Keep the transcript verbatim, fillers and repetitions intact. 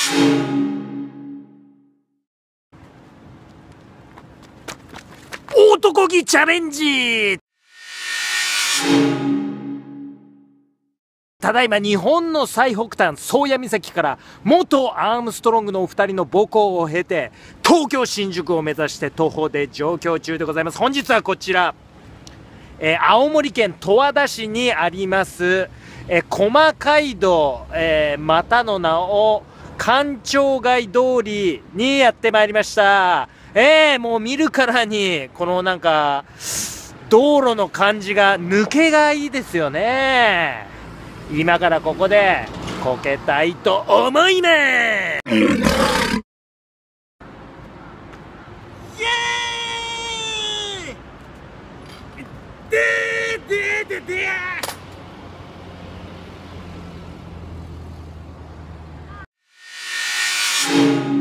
男気チャレンジ。ただいま日本の最北端宗谷岬から元アームストロングのお二人の母校を経て東京新宿を目指して徒歩で上京中でございます。本日はこちら、えー、青森県十和田市にあります、えー、駒街道、えー、またの名を官庁街通りにやってまいりました。えー、もう見るからにこのなんか道路の感じが抜けがいいですよね。今からここでこけたいと思います。イエーイ。でーでーでーでー